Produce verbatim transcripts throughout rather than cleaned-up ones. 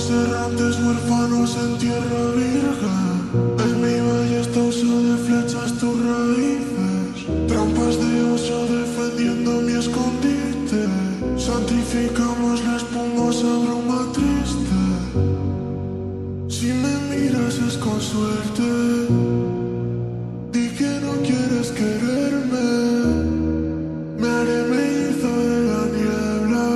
errantes huérfanos en tierra virgen. En mi valle está uso de flechas tus raíces. Trampas de oso defendiendo mi escondite. Santificamos la espumosa bruma triste. Si me miras es con suerte. Di que no quieres quererme. Me haré mellizo de la niebla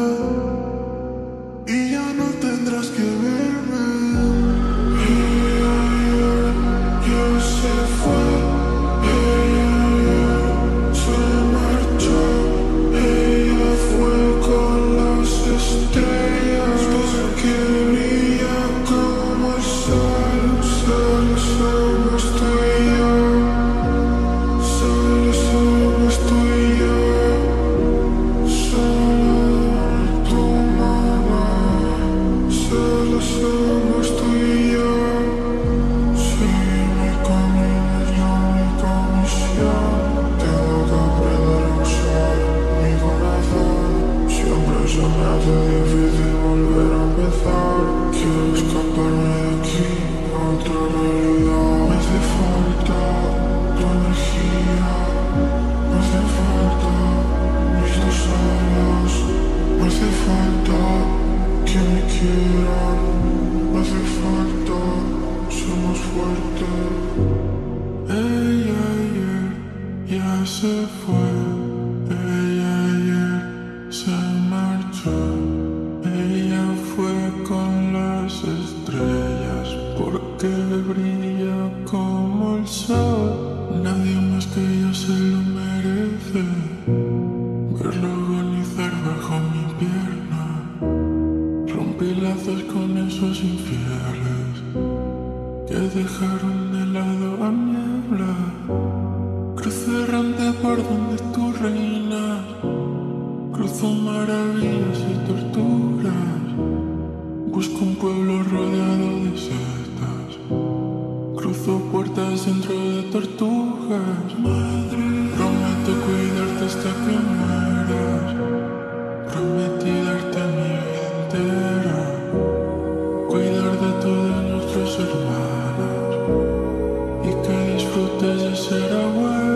y ya no tendrás que verme. Ella ayer ya se fue. Ella ayer se marchó. Ella fue con las estrellas porque brilla como el sol. Solo somos tú y yo. Solo somos tú y yo. Solo tu mamá. Solo somos tú y yo. Sí, mi camino es yo, mi comisión. Tengo que aprender a usar mi corazón. Siempre se me hace difícil volver a empezar. Quiero escaparme de aquí a otra realidad. Me hace falta tu energía. Me hace falta mis dos años. Me hace falta que me quieran. Me hace falta ser más fuerte. Ella ayer ya se fue. Ella ayer se marchó. Ella fue con las estrellas porque brilla como el sol. Nadie más que ella se lo merece. Verlo agonizar bajo mi pierna. Rompí lazos con esos infieles que dejaron de lado a niebla. Cruzo errante por donde tú reinas. Cruzo maravillas y torturas. Busco un pueblo rodeado de setas. Cruzo puertas dentro de tortugas. Madre, prometo cuidarte hasta que mueras. Prometí darte mi vida entera. Cuidar de todos nuestros hermanos y que disfrutes de ser abuelo.